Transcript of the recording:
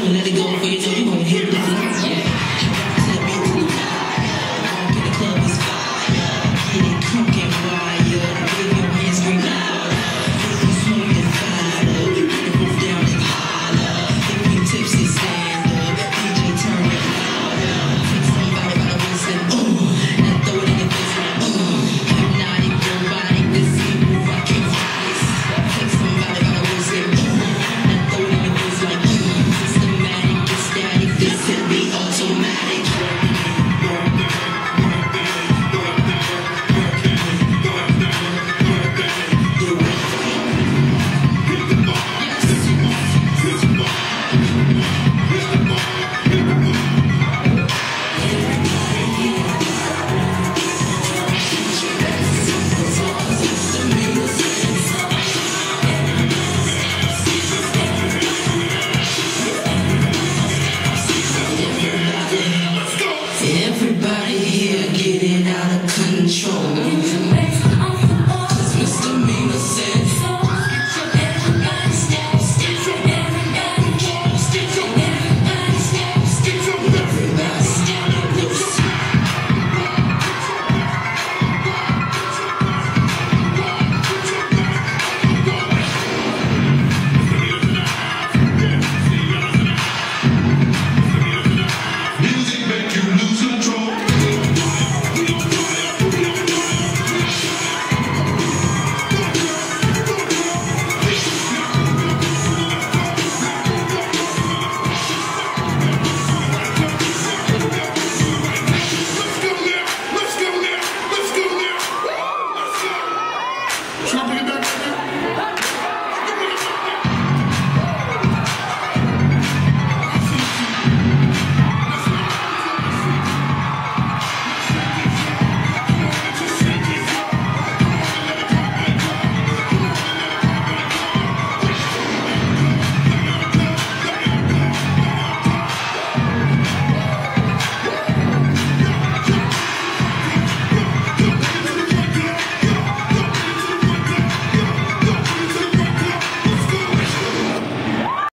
let it go before you know you gon' hit the floor. Yeah. To the beat, to the vibe. Walk in the club is fire. Get it crunk and wire. Wave your hands, scream louder. If you smoke and fire, put the roof down and holler. If you tipsy, stand up. DJ turn it louder. Take somebody by the waist and now throw it in your face like hypnotic, robotic. This is move, I can't fight. Take somebody by the waist and now throw it in your face like systematic, ecstatic. This could be automatic. Everybody here getting out of control. Mr. Mina said, everybody step, everybody step loose. Music make you lose control. Let's go now. Let's go now. Let's go.